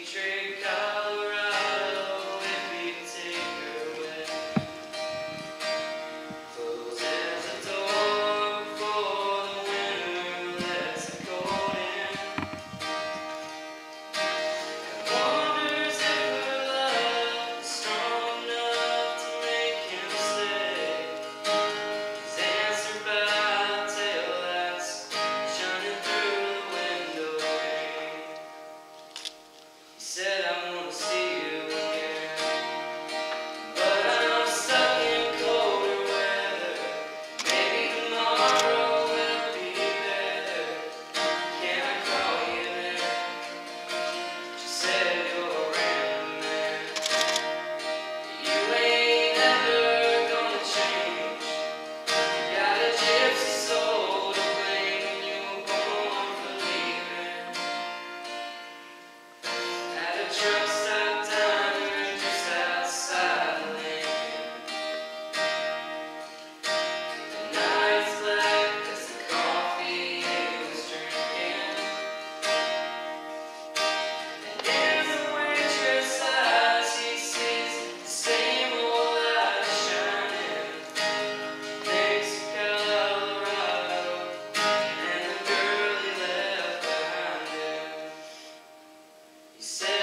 trade Colorado if you take her away. Close as a door before the winter lets the cold in. And wonders if her love is strong enough to make him stay. He's answered by tail lights shining through the window pane. He said, I want to see you again, but I'm stuck in colder weather. Maybe tomorrow will be better. Can I call you there? She said, you're a random man. You ain't ever gonna change. You got a gypsy soul to blame, and you were born for leaving. At a truck stop diner just outside Lincoln. The night's black as the coffee he was drinking. And in the waitress' eyes he sees the same old light shining. Thinks of Colorado and the girl he left behind him. He said,